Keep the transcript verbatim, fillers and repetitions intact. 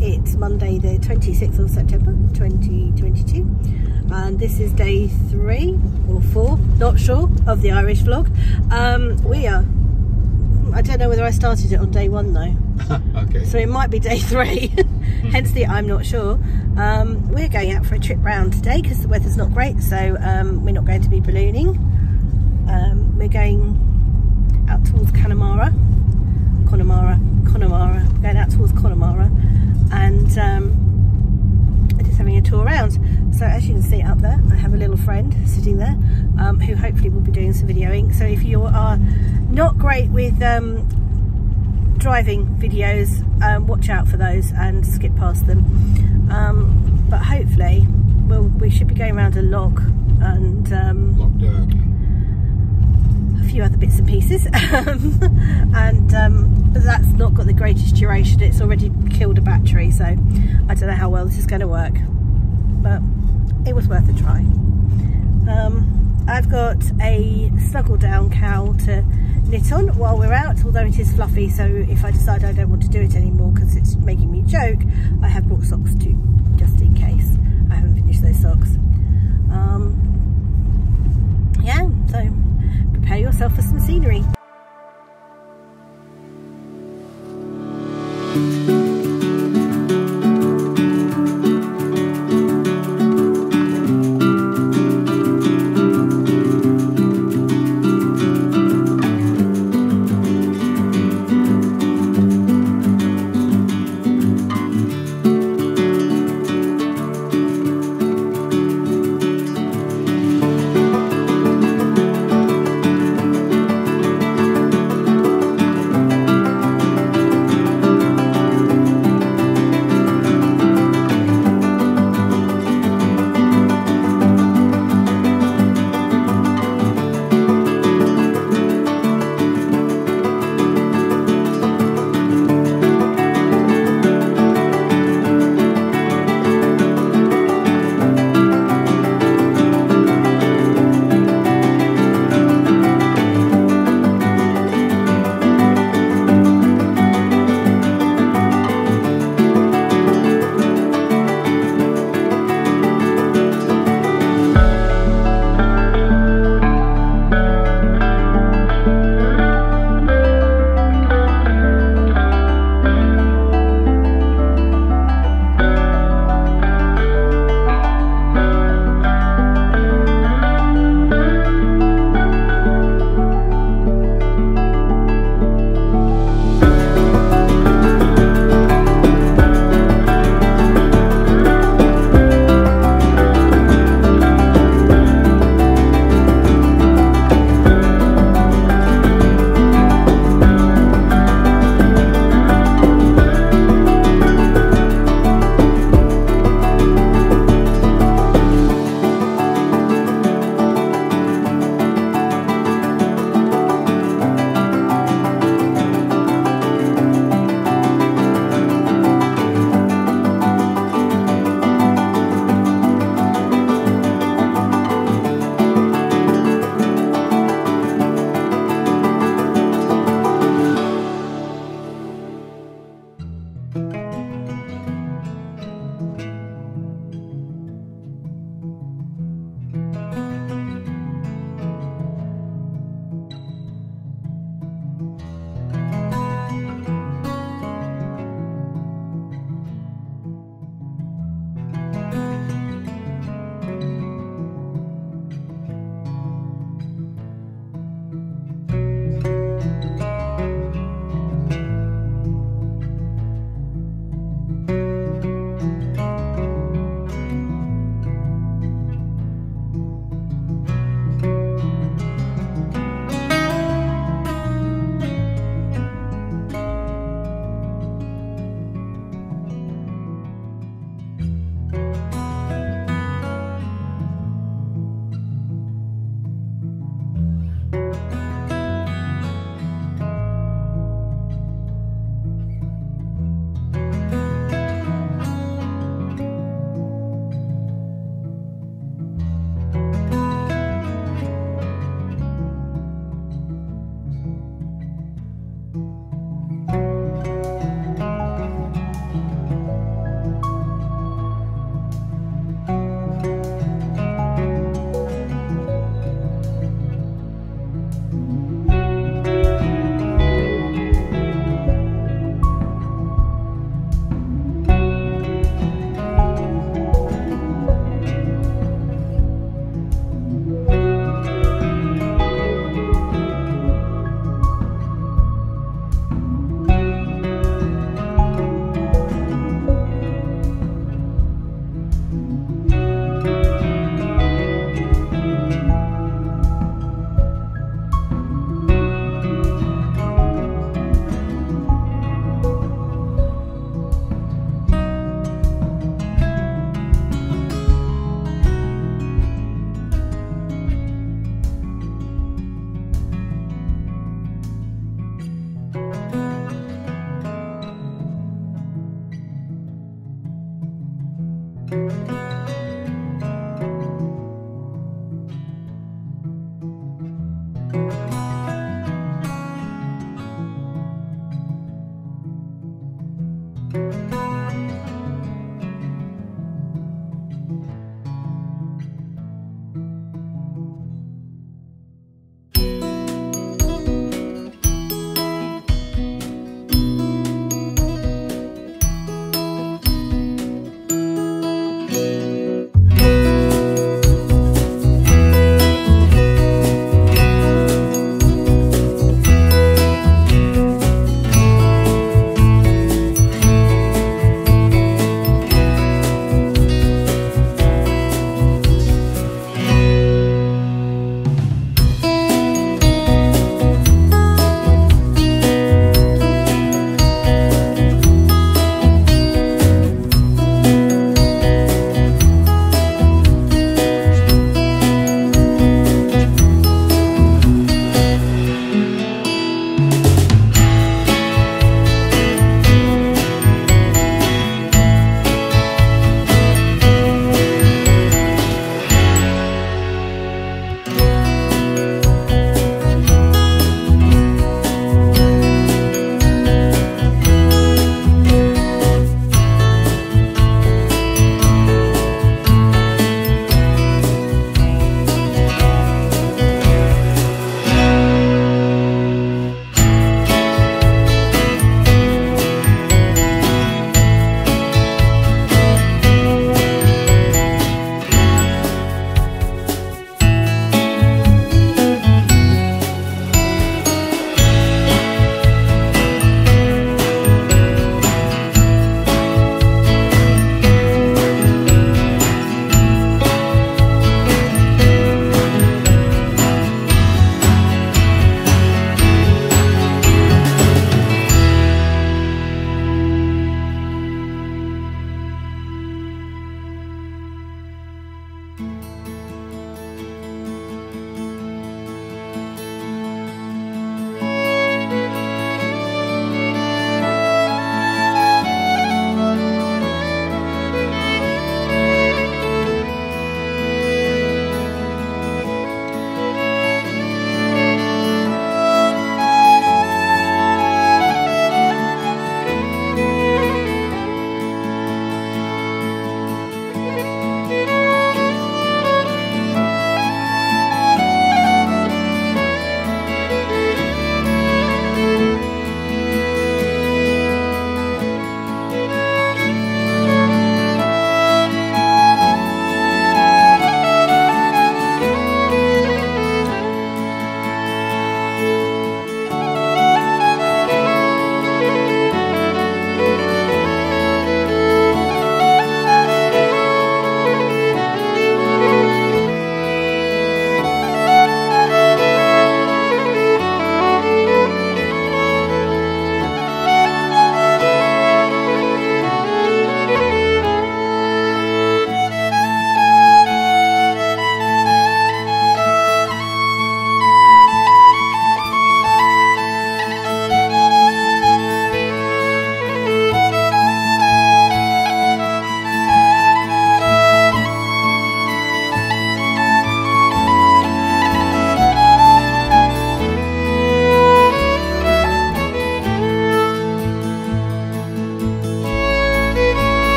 It's Monday the twenty-sixth of September twenty twenty-two, and this is day three or four, not sure, of the Irish vlog. Um, we are, I don't know whether I started it on day one though. Okay. So it might be day three, hence the I'm not sure. Um, we're going out for a trip round today because the weather's not great, so um, we're not going to be ballooning. Um, we're going out towards Connemara, Connemara, Connemara, we're going out towards Connemara, and um, just having a tour around. So as you can see up there, I have a little friend sitting there um, who hopefully will be doing some videoing. So if you are not great with um, driving videos, um, watch out for those and skip past them. Um, but hopefully we'll, we should be going around a log and um, Loch Derg. a few other bits and pieces. and um, but that's not got the greatest duration. It's already killed a battery, so I don't know how well this is going to work, but it was worth a try. Um, I've got a snuggle down cowl to knit on while we're out, although it is fluffy, so if I decide I don't want to do it anymore because it's making me choke, I have brought socks too, just in case I haven't finished those socks. Um, yeah, so prepare yourself for some scenery.